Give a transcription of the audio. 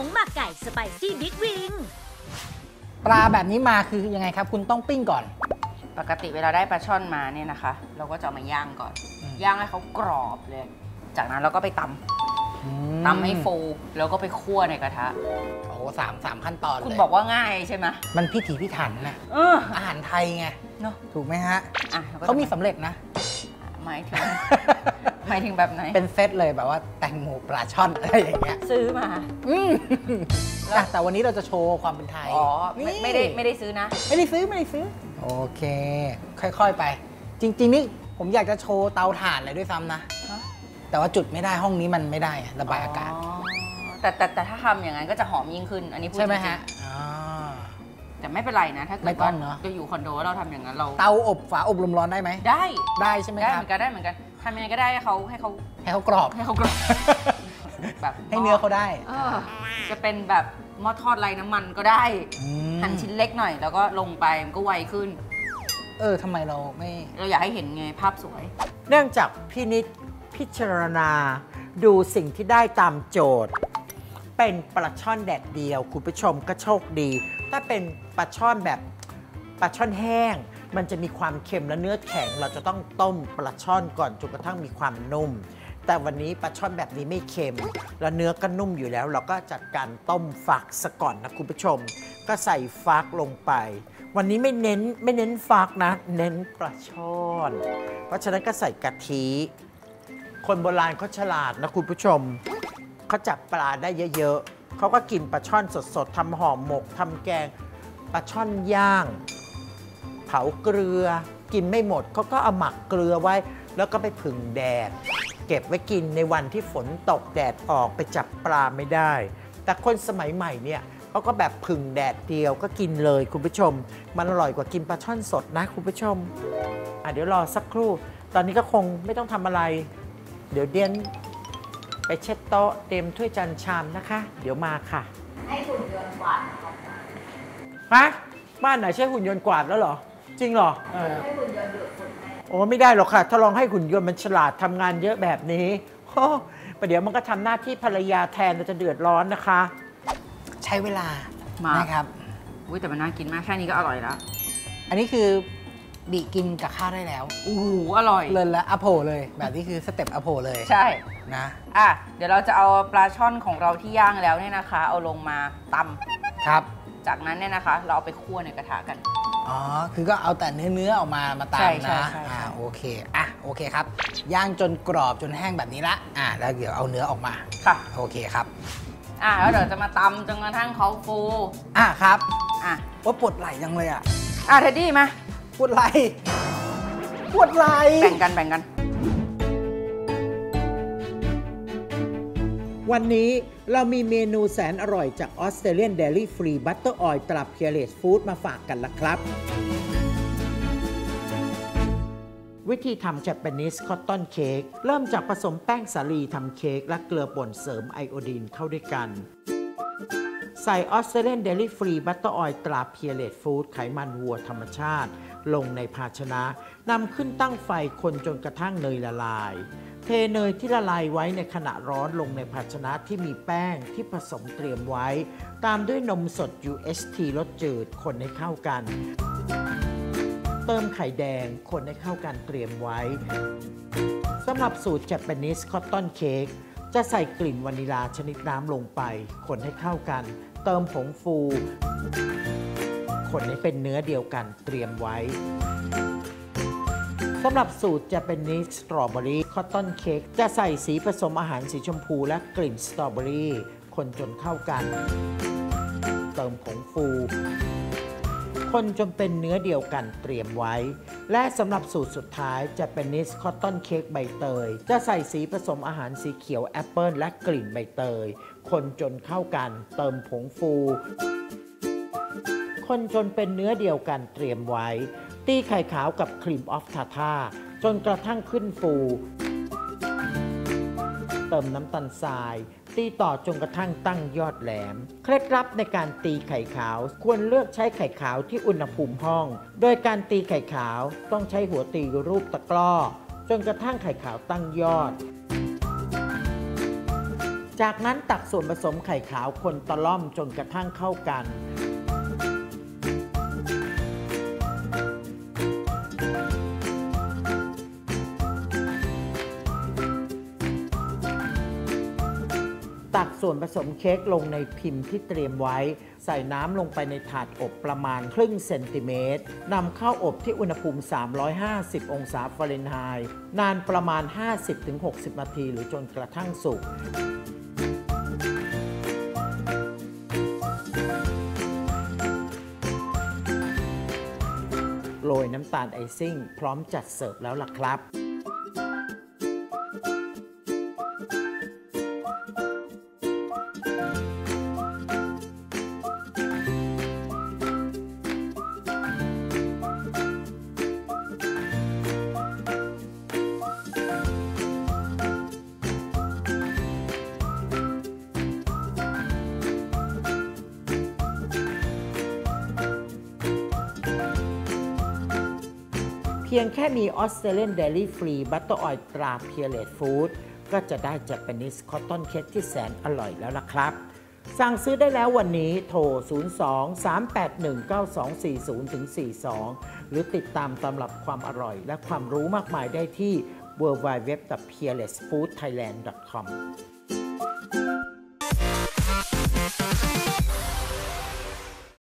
งหมักไก่สไปซี่บิ๊กวิงปลาแบบนี้มาคือยังไงครับคุณต้องปิ้งก่อนปกติเวลาได้ปลาช่อนมาเนี่ยนะคะ เราก็จะเอามาย่างก่อนย่างให้เขากรอบเลยจากนั้นเราก็ไปตำให้ฟูแล้วก็ไปคั่วในกระทะโอ้สามขั้นตอนเลยคุณบอกว่าง่ายใช่ไหมมันพิถีพิถันนะอาหารไทยไงเนาะถูกไหมฮะเขามีสำเร็จนะหมายถึงแบบไหนเป็นเซตเลยแบบว่าแตงโมปลาช่อนอะไรอย่างเงี้ยซื้อมาแต่วันนี้เราจะโชว์ความเป็นไทยอ๋อไม่ได้ซื้อนะไม่ได้ซื้อโอเคค่อยๆไปจริงๆนี่ผมอยากจะโชว์เตาถ่านเลยด้วยซ้ำนะแต่ว่าจุดไม่ได้ห้องนี้มันไม่ได้ระบายอากาศแต่ถ้าทำอย่างนั้นก็จะหอมยิ่งขึ้นอันนี้พูดใช่ไหมฮะแต่ไม่เป็นไรนะถ้าเกิดว่าเราอยู่คอนโดเราทำอย่างนั้นเราเตาอบฝาอบลมร้อนได้ไหมได้ใช่ไหมครับได้เหมือนกันทำยังไงก็ได้ให้เขากรอบแบบให้เนื้อเขาได้จะเป็นแบบหม้อทอดไร้น้ำมันก็ได้หั่นชิ้นเล็กหน่อยแล้วก็ลงไปมันก็ไวขึ้นทำไมเราอยากให้เห็นไงภาพสวยเนื่องจากพี่นิดพิจารณาดูสิ่งที่ได้ตามโจทย์เป็นปลาช่อนแดดเดียวคุณผู้ชมก็โชคดีถ้าเป็นปลาช่อนแบบปลาช่อนแห้งมันจะมีความเค็มและเนื้อแข็งเราจะต้องต้มปลาช่อนก่อนจนกระทั่งมีความนุ่มแต่วันนี้ปลาช่อนแบบนี้ไม่เค็มแล้วเนื้อก็นุ่มอยู่แล้วเราก็จัดการต้มฝักซะก่อนนะคุณผู้ชมก็ใส่ฟักลงไปวันนี้ไม่เน้นฟักนะเน้นปลาช่อนเพราะฉะนั้นก็ใส่กะทิคนโบราณเขาฉลาดนะคุณผู้ชมเขาจับปลาได้เยอะๆเขาก็กินปลาช่อนสดๆทำห่อหมกทำแกงปลาช่อนย่างเผาเกลือกินไม่หมดเขาก็เอาหมักเกลือไว้แล้วก็ไปผึ่งแดดเก็บไว้กินในวันที่ฝนตกแดดออกไปจับปลาไม่ได้แต่คนสมัยใหม่เนี่ยเขาก็แบบผึ่งแดดเดียวก็กินเลยคุณผู้ชมมันอร่อยกว่ากินปลาช่อนสดนะคุณผู้ชมเดี๋ยวรอสักครู่ตอนนี้ก็คงไม่ต้องทำอะไรเดี๋ยวเดียนไปเช็ดโต๊ะเตรียมถ้วยจานชามนะคะเดี๋ยวมาค่ะให้หุ่นยนต์กวาดฮะบ้านไหนใช้หุ่นยนต์กวาดแล้วเหรอจริงเหรอให้หุ่นยนต์ดูดฝุ่นโอ้ไม่ได้หรอกค่ะถ้าลองให้หุ่นยนต์มันฉลาดทำงานเยอะแบบนี้ประเดี๋ยวมันก็ทำหน้าที่ภรรยาแทนจะเดือดร้อนนะคะใช้เวลานะครับแต่มันน่ากินมากแค่นี้ก็อร่อยแล้วอันนี้คือบีกินกับข้าวได้แล้วอร่อยเลยละอโผเลยแบบนี้คือสเต็ปอโผเลยใช่นะเดี๋ยวเราจะเอาปลาช่อนของเราที่ย่างแล้วเนี่ยนะคะเอาลงมาตำครับจากนั้นเนี่ยนะคะเราเอาไปคั่วในกระทะกันคือก็เอาแต่เนื้อออกมาตำนะโอเคโอเคครับย่างจนกรอบจนแห้งแบบนี้ละแล้วเดี๋ยวเอาเนื้อออกมาค่ะโอเคครับแล้วเดี๋ยวจะมาตำจนกระทั่งเขาฟูครับว่าปวดไหล่ยังเลยเท็ดดี้มาปวดไหล่แบ่งกันวันนี้เรามีเมนูแสนอร่อยจาก Australian Dairy Free Butter Oil ตรา Peerless Food มาฝากกันละครับวิธีทำ Japanese Cotton Cake เริ่มจากผสมแป้งสาลีทำเค้กและเกลือป่นเสริมไอโอดีนเข้าด้วยกันใส่ Australian Dairy Free Butter Oil ตรา Peerless Food ไขมันวัวธรรมชาติลงในภาชนะนำขึ้นตั้งไฟคนจนกระทั่งเนยละลายเทเนยที่ละลายไว้ในขณะร้อนลงในภาชนะที่มีแป้งที่ผสมเตรียมไว้ตามด้วยนมสด UHT รสจืดคนให้เข้ากันเติมไข่แดงคนให้เข้ากันเตรียมไว้สำหรับสูตร Japanese Cotton Cake จะใส่กลิ่นวานิลาชนิดน้ำลงไปคนให้เข้ากันเติมผงฟูคนให้เป็นเนื้อเดียวกันเตรียมไว้สำหรับสูตร Japanese Strawberry Cotton Cake จะใส่สีผสมอาหารสีชมพูและกลิ่นสตรอเบอรี่คนจนเข้ากันเติมผงฟูคนจนเป็นเนื้อเดียวกันเตรียมไว้และสำหรับสูตรสุดท้าย Japanese Cotton Cake ใบเตยจะใส่สีผสมอาหารสีเขียวแอปเปิลและกลิ่นใบเตยคนจนเข้ากันเติมผงฟูคนจนเป็นเนื้อเดียวกันเตรียมไว้ตีไข่ขาวกับครีมออฟทาท่าจนกระทั่งขึ้นฟูเติมน้ำตาลทรายตีต่อจนกระทั่งตั้งยอดแหลมเคล็ดลับในการตีไข่ขาวควรเลือกใช้ไข่ขาวที่อุณหภูมิห้องโดยการตีไข่ขาวต้องใช้หัวตีรูปตะกร้อจนกระทั่งไข่ขาวตั้งยอดจากนั้นตักส่วนผสมไข่ขาวคนตะล่อมจนกระทั่งเข้ากันตักส่วนผสมเค้กลงในพิมพ์ที่เตรียมไว้ใส่น้ำลงไปในถาดอบประมาณครึ่งเซนติเมตรนำเข้าอบที่อุณหภูมิ350องศาฟาเรนไฮต์นานประมาณ 50-60 นาทีหรือจนกระทั่งสุกโรยน้ำตาลไอซิ่งพร้อมจัดเสิร์ฟแล้วล่ะครับเพียงแค่มีออสเตรเลียนเดลี่ฟรีบัตเตอร์ออยล์ตราเพียเลตฟู้ดก็จะได้Japanese Cotton Cakeที่แสนอร่อยแล้วล่ะครับ สั่งซื้อได้แล้ววันนี้โทร 02-381-9240-42 หรือติดตามตำรับความอร่อยและความรู้มากมายได้ที่ www.peerlessfoodthailand.com